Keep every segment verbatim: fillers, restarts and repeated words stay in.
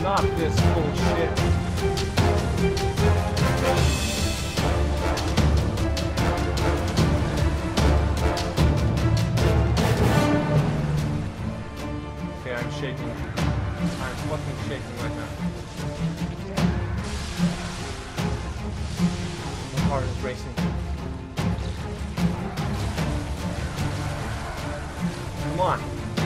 Stop this bullshit. Okay, I'm shaking. I'm fucking shaking right now. My heart is racing. Come on.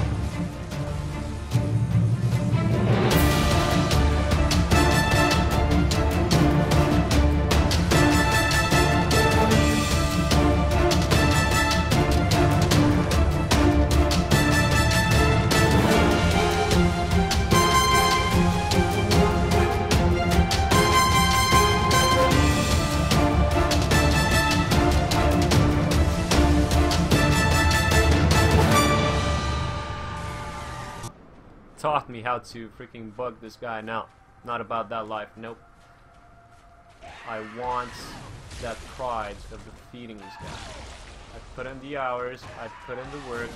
Taught me how to freaking bug this guy. No, not about that life. Nope. I want that pride of defeating this guy. I put in the hours, I put in the work.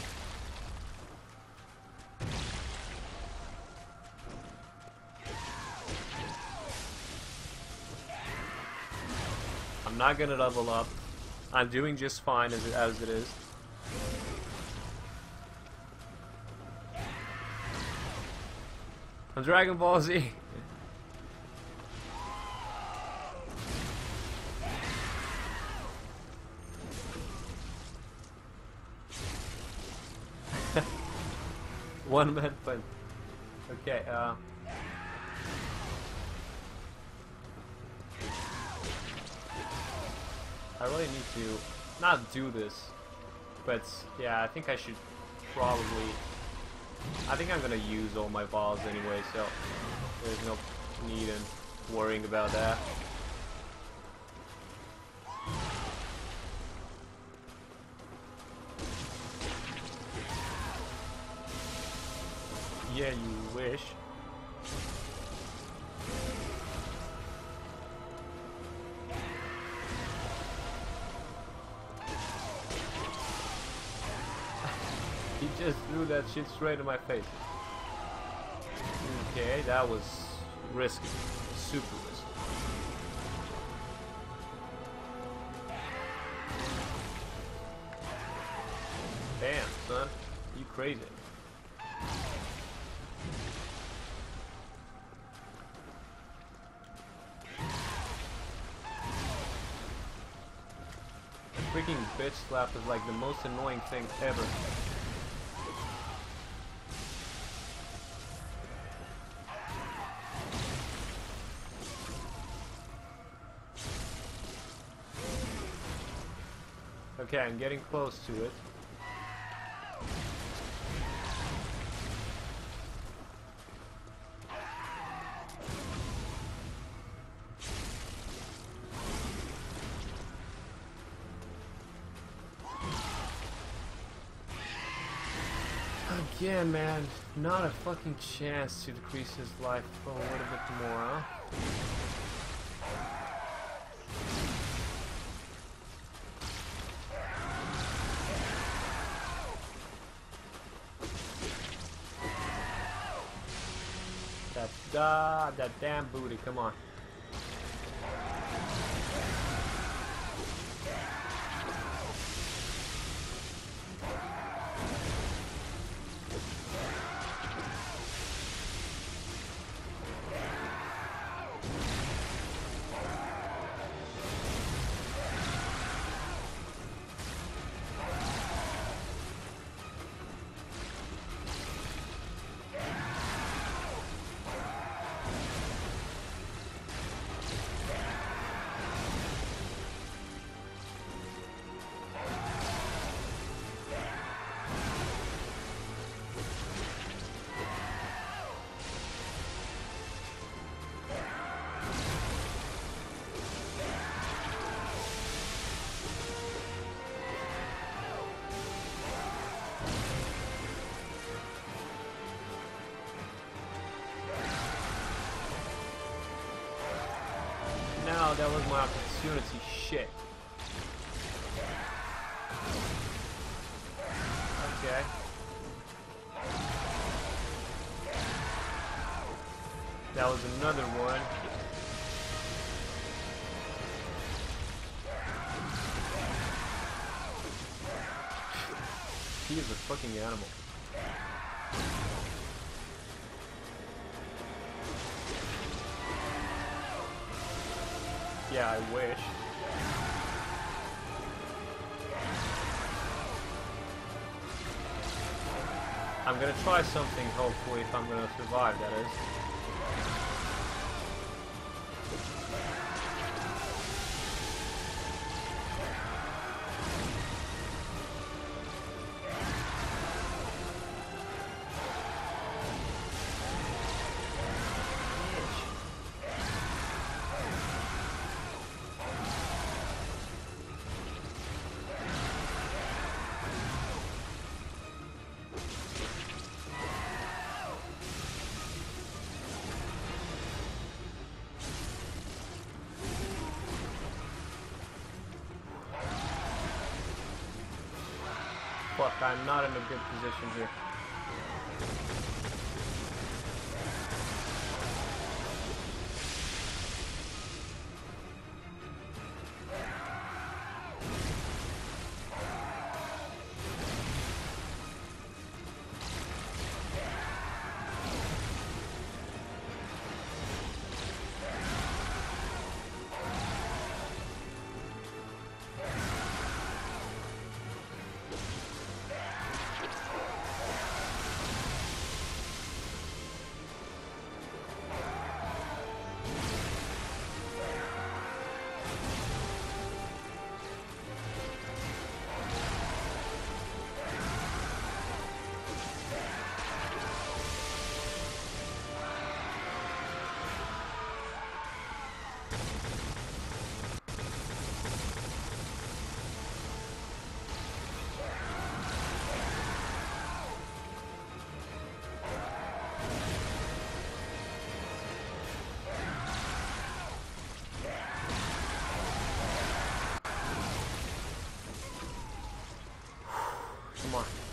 I'm not gonna level up. I'm doing just fine as it, as it is. On Dragon Ball Z. One man fun. Okay, uh I really need to not do this, but yeah, I think I should probably I think I'm gonna use all my balls anyway, so there's no need in worrying about that. Yeah, you wish. He just threw that shit straight in my face. Okay, that was risky. Super risky. Damn, son. You crazy. The freaking bitch slap is like the most annoying thing ever. Okay, I'm getting close to it. Again, man, not a fucking chance to decrease his life a little bit more, huh? That, uh, that damn booty, come on. Now that was my opportunity. Shit. Okay. That was another one. He is a fucking animal. Yeah, I wish. I'm gonna try something, hopefully, if I'm gonna survive, that is. Fuck, I'm not in a good position here. Come on.